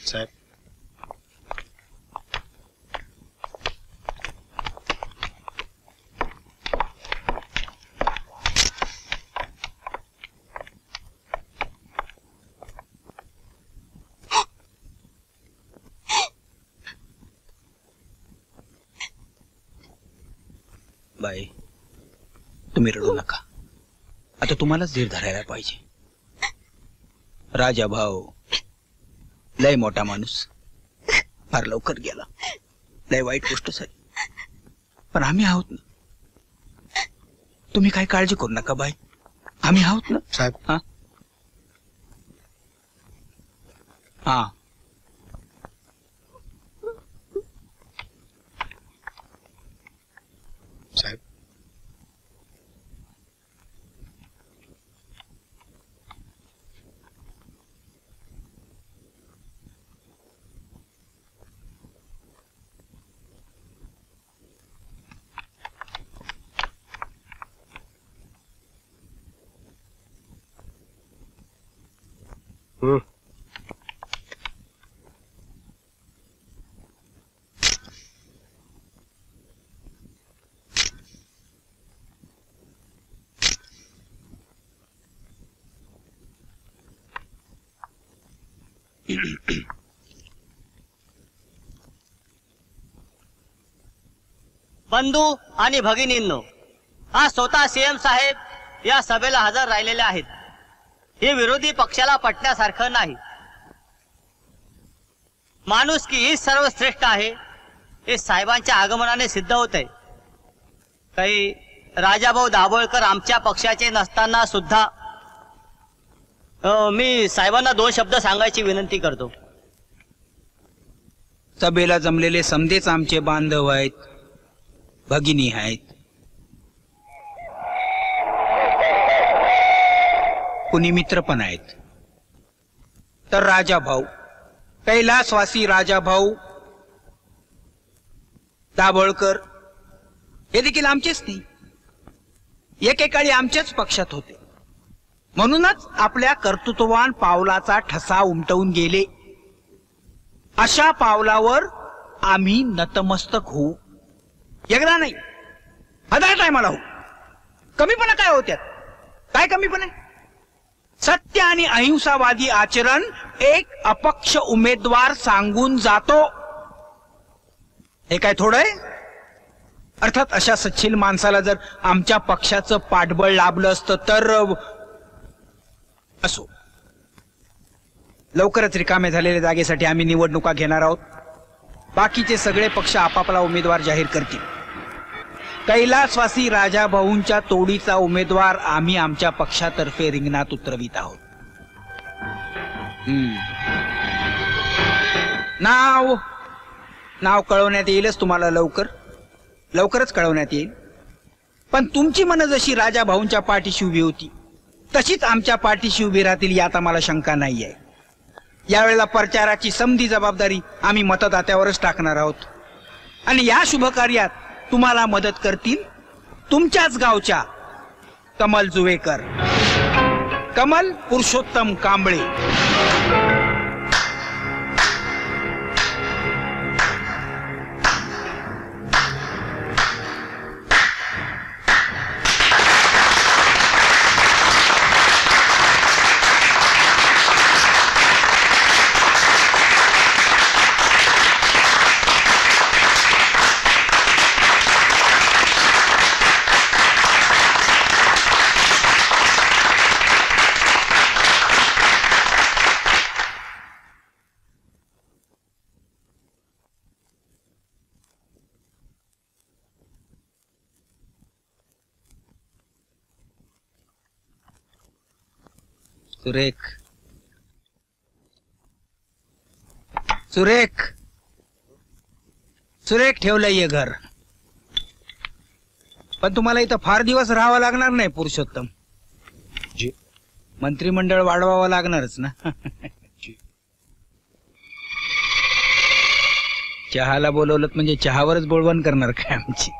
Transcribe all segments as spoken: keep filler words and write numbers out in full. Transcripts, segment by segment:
साहेब. बाई, तुम्ही रडू नका. आता तुम्हालाच धीर धरायला पाहिजे. राजा भाऊ लय मोठा माणूस फार लवकर गेला. लय वाईट गोष्ट झाली, पण आम्ही आहोत ना. तुम्ही काही काळजी करू नका बाई, आम्ही आहोत ना साहेब. हा हा साहेब. हम्म. बंधू आणि भगिनींनो, आज स्वतः सीएम साहेब या सभेला हजर राहिलेले आहेत. हे विरोधी पक्षाला पटण्यासारखं नाही. माणुसकी ही सर्वश्रेष्ठ आहे हे साहेबांच्या आगमनाने सिद्ध होत आहे. काही राजाभाऊ दाभोळकर आमच्या पक्षाचे नसताना सुद्धा मी साहेबांना दोन शब्द सांगायची विनंती करतो. सभेला जमलेले समधेच आमचे बांधव आहेत, भगिनी आहेत. कुणी मित्र पण आहेत. तर राजा भाऊ, कैलासवासी राजा भाऊ दाभोळकर हे देखील आमचेच नाही, एकेकाळी आमच्याच पक्षात होते. म्हणूनच आपल्या कर्तृत्ववान पावलाचा ठसा उमटवून गेले. अशा पावलावर आम्ही नतमस्तक होऊ. एकदा नाही, हजार टायमाला होऊ. कमीपणा काय होत्यात? काय कमीपणा? सत्य आणि अहिंसावादी आचरण एक अपक्ष उमेदवार सांगून जातो. हे काय थोडं आहे? अर्थात अशा सच्छील माणसाला जर आमच्या पक्षाचं पाठबळ लाभलं असतं तर असो. लवकरच रिकामे झालेल्या जागेसाठी आम्ही निवडणुका घेणार आहोत. बाकीचे सगळे पक्ष आपापला उमेदवार जाहीर करतील. कैलासवासी राजाभाऊंच्या तोडीचा उमेदवार आम्ही आमच्या पक्षातर्फे रिंगणात उतरवित आहोत. नाव नाव कळवण्यात येईलच तुम्हाला. लवकर लवकरच कळवण्यात येईल. पण तुमची मन जशी राजाभाऊंच्या पाठीशी उभी होती तशीच आमच्या पाठीशी उभी राहतील यात आम्हाला शंका नाही आहे. यावेळेला प्रचाराची समधी जबाबदारी आम्ही मतदात्यावरच टाकणार आहोत. आणि या शुभ कार्यात तुम्हाला मदत करतील तुमच्याच गावच्या कमल जुवेकर, कमल पुरुषोत्तम कांबळे. सुरेख सुरेख सुरेख ठेवलंय हे घर. पण तुम्हाला इथं फार दिवस राहावं लागणार नाही पुरुषोत्तम. जी. मंत्रिमंडळ वाढवावं लागणारच ना. चहाला बोलवलं म्हणजे चहावरच बोलवण करणार काय आमची?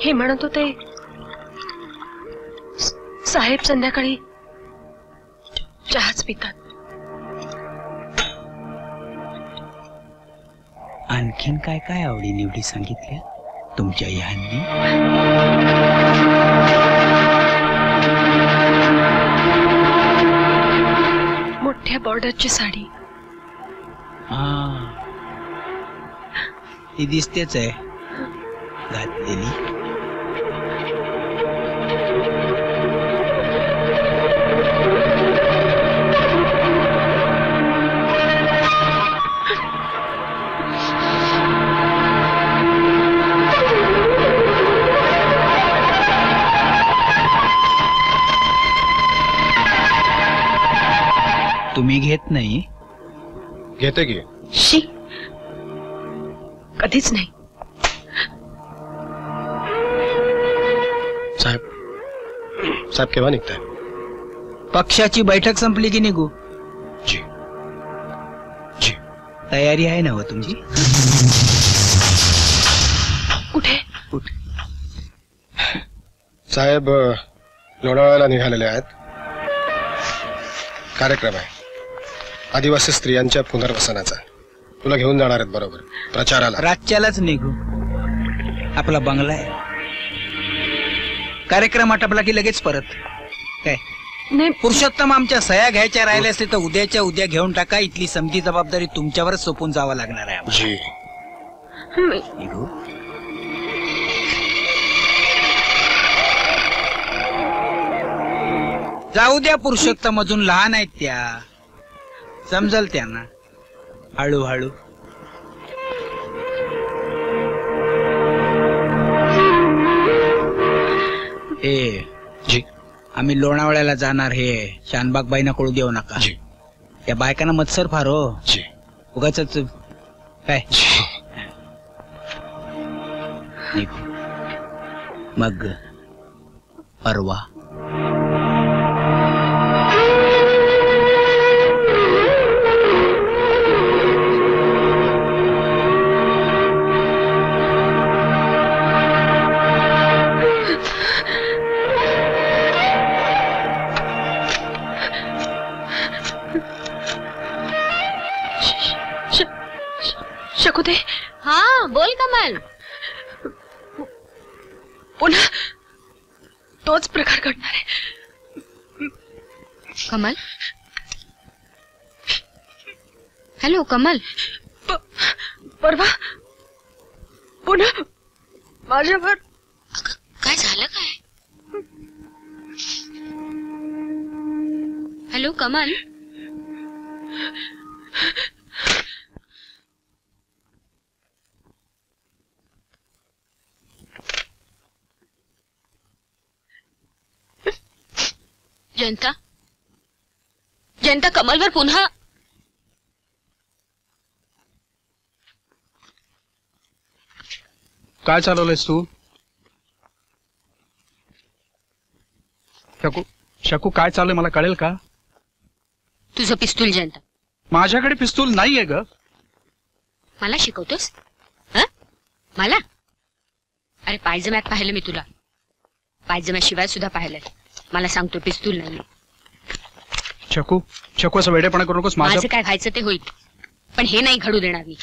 हे म्हणत होते साहेब संध्याकाळी चहाच पितात. आणखीन काय काय आवडी निवडी सांगितल्या तुमच्या ह्यांनी? मोठ्या बॉर्डरची साडी. हा, ती दिसतेच आहे घातलेली. तुम्ही घेत नाही? घेते की. शी, कधीच नाही. साहेब साहेब केव्हा निघताय? पक्षाची बैठक संपली की निघू. जी जी. तयारी आहे ना हो तुमची? कुठे? कुठे? साहेब लोणावळ्याला निघालेले आहेत. कार्यक्रम आहे आदिवासी स्त्रियांच्या पुनर्वसनाचा. तुला घेऊन जाणार आहेत बरोबर प्रचाराला. रातच्यालाच निघू. आपला बंगला आहे. कार्यक्रम आटपला की लगेच परत. काय नाही, पुरुषोत्तम, आमच्या सह्या घ्यायच्या राहिल्या असते तर उद्याच्या उद्या घेऊन टाका. इथली समती जबाबदारी तुमच्यावरच सोपून जावं लागणार आहे आम्हाला. जी. मी निघू. जाऊ द्या पुरुषोत्तम, अजून लहान आहेत त्या. समजल त्यांना हळूहळू. ए जी. आम्ही लोणावळ्याला जाणार. हे शानबाग बाईना कळू देऊ नका. जी. त्या बायकांना मत्सर फार हो. जी. उगाच काय. जी. निघू. मग परवा शकूते. हाँ बोल कमल. पुन्हा तोच प्रकार घडणार आहे. कमल, हॅलो कमल. प- परवा पुन्हा माझ्यावर. काय झालं काय? हॅलो कमल. जयंता, जयंता कमलवर पुन्हा. काय चालवलंयस तू? शकू शकू काय चाललंय मला कळेल का? तुझं पिस्तूल जयंता. माझ्याकडे पिस्तूल नाहीये ग. मला शिकवतोस? हं? मला? अरे पायजम्यात पाहिलं मी तुला. पायजम्याशिवाय सुद्धा पाहिलंय. मला सांगतो पिस्तूल नाही. शकू शकू असं वेडेपणा करू नकोस. माझं माझं काय व्हायचं ते होईल, पण हे नाही घडू देणार मी.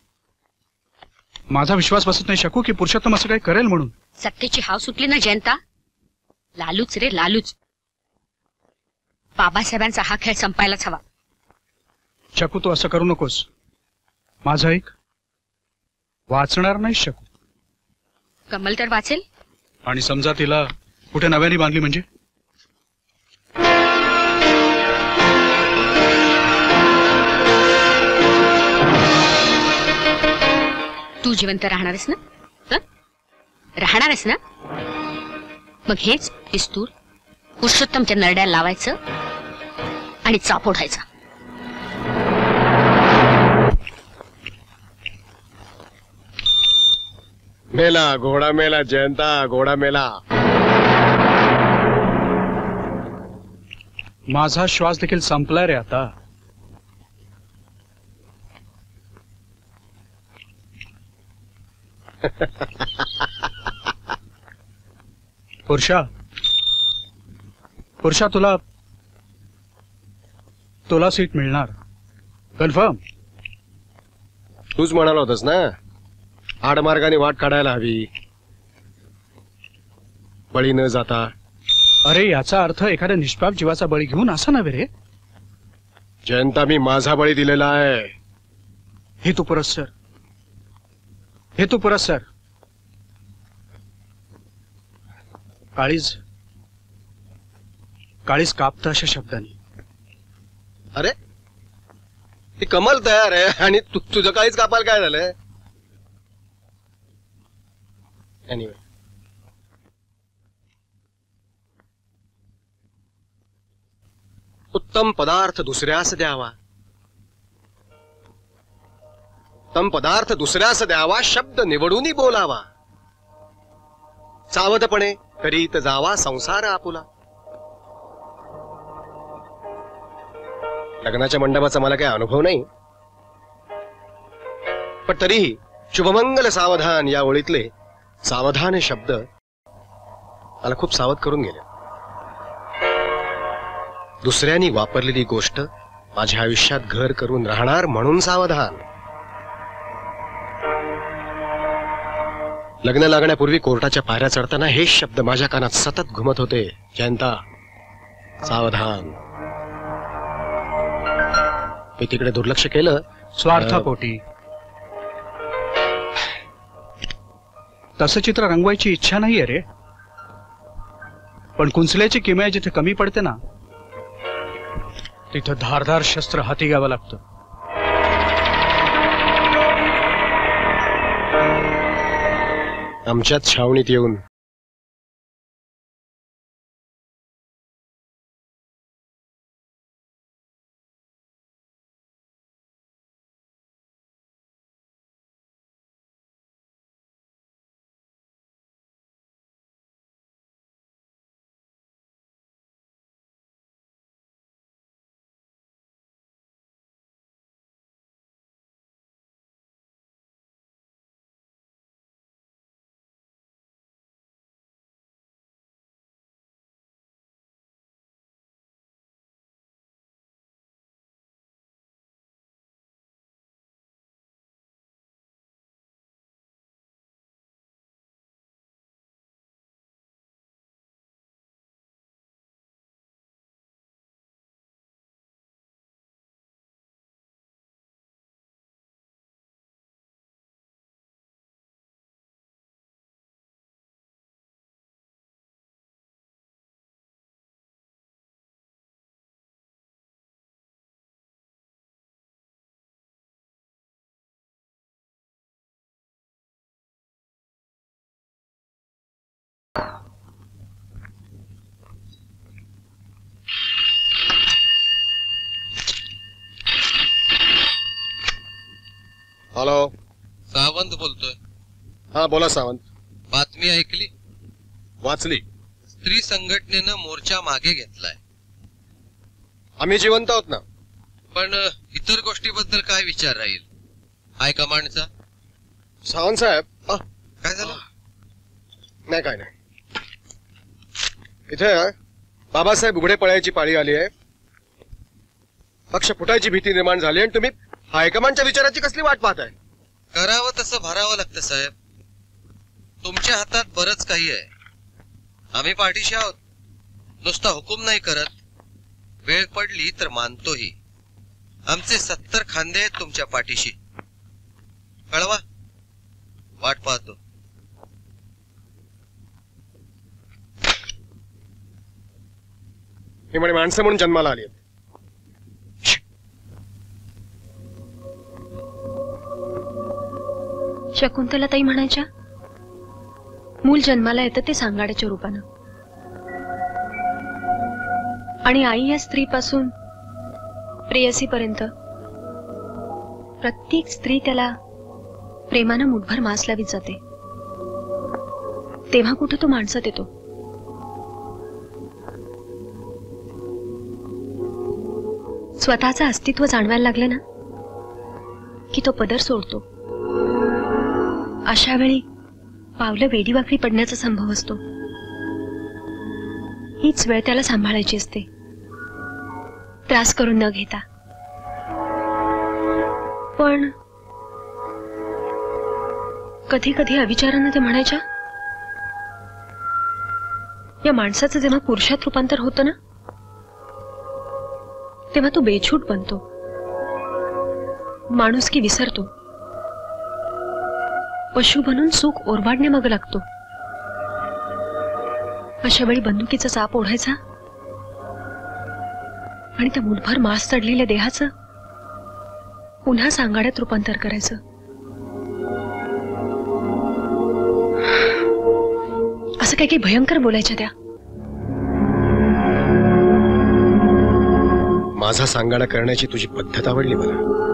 माझा विश्वास बसत नाही शकू की पुरुषोत्तम असं काही करेल म्हणून. सत्तेची हाव सुटली ना जयंता. लालूच रे लालूच. बाबासाहेबांचा हा खेळ संपायलाच हवा. शकू तू असं करू नकोस. माझं ऐक. वाचणार नाही शकू. कमल तर वाचेल. आणि समजा तिला कुठे नव्याने बांधली म्हणजे? तू जिवंत राहणारस ना? हं? राहणारस ना? मग हेच पिस्तूल पुरुषोत्तमच्या नरड्याला लावायचं आणि चापोढायचा. मेला घोडा मेला जयंता, घोडा मेला. माझा श्वास देखील संपलाय रे आता. पुरुषा पुरुषा तुला तुला सीट मिळणार कन्फर्म. तूच म्हणाला होतास ना आडमार्गाने वाट काढायला हवी बळी न जाता. अरे याचा अर्थ एखाद्या निष्पाप जीवाचा बळी घेऊन असा नव्हे रे. जयंता मी माझा बळी दिलेला आहे. हे तू पुरस्सर हे तू पुरस्सर काळीज काळीज कापतं अशा शब्दांनी. अरे ती कमल तयार आहे आणि तु, तुझं काहीच कापायला काय झालंय. एनिवे उत्तम पदार्थ दुसऱ्यास द्यावा उत्तम पदार्थ दुसऱ्यास द्यावा शब्द निवडून बोलावा सावधपणे करीत जावा संसार आपुला. लग्नाच्या मंडपाचा मला काही अनुभव नाही पण तरीही शुभमंगल सावधान या ओळीतले सावधान शब्द मला खूप सावध करून गेले. दुसऱ्यांनी वापरलेली गोष्ट माझ्या आयुष्यात घर करून राहणार म्हणून सावधान. लग्न लागण्यापूर्वी कोर्टाच्या पायऱ्या चढताना हेच शब्द माझ्या कानात सतत घुमत होते. जयंता सावधान. मी तिकडे दुर्लक्ष केलं स्वार्थापोटी. तसं चित्र रंगवायची इच्छा नाहीये रे पण कुंचल्याची किमया जिथे कमी पडते ना तिथं धारधार शस्त्र हाती घ्यावं लागतं. आमच्याच छावणीत येऊन हॅलो सावंत बोलतोय. हा बोला सावंत. बातमी ऐकली? वाचली. स्त्री संघटनेनं मोर्चा मागे घेतलाय. आम्ही जिवंत आहोत ना. पण इतर गोष्टीबद्दल काय विचार राहील हायकमांडचा? सावंत साहेब आ, काय झालं? नाही काय नाही. इथे बाबासाहेब उघडे पळायची पाळी आली आहे. पक्ष फुटायची भीती निर्माण झाली आणि तुम्ही हायकमांडच्या विचाराची कसली वाट पाहताय? करावं तसं भरावं लागतं साहेब. तुमच्या हातात बरंच काही आहे. आम्ही पाठीशी आहोत. नुसता हुकूम नाही करत. वेळ पडली तर मानतोही. आमचे सत्तर खांदे आहेत तुमच्या पाठीशी. कळवा. वाट पाहतो. ही म्हणे माणसं म्हणून जन्माला आली आहेत. शकुंतलाताई म्हणायच्या मूल जन्माला येतं ते सांगाड्याच्या रूपानं आणि आई या स्त्रीपासून प्रेयसीपर्यंत प्रत्येक स्त्री त्याला प्रेमानं मुठभर मांस लावीत जाते. तेव्हा कुठं तो माणसात येतो. स्वतःचं अस्तित्व जाणवायला लागलं ना की तो पदर सोडतो. अशा वेळी पावलं वेडीवाकडी पडण्याचा संभव असतो. हीच वेळ त्याला सांभाळायची असते, त्रास करून न घेता. पण कधी कधी अविचारानं ते म्हणायच्या, या माणसाचं जेव्हा पुरुषात रूपांतर होतं ना, तेव्हा तो बेछूट बनतो, माणुसकी विसरतो, पशु बनून सुख ओरबाडणे मग लागतो. अशा वेळी बंदुकीचा चाप ओढायचा आणि त्या मुठभर मांस चढलेल्या देहाचं पुन्हा सांगाड्यात रूपांतर करायचं. असं काही काही भयंकर बोलायच्या त्या. माझा सांगाडा करण्याची तुझी पद्धत आवडली मला.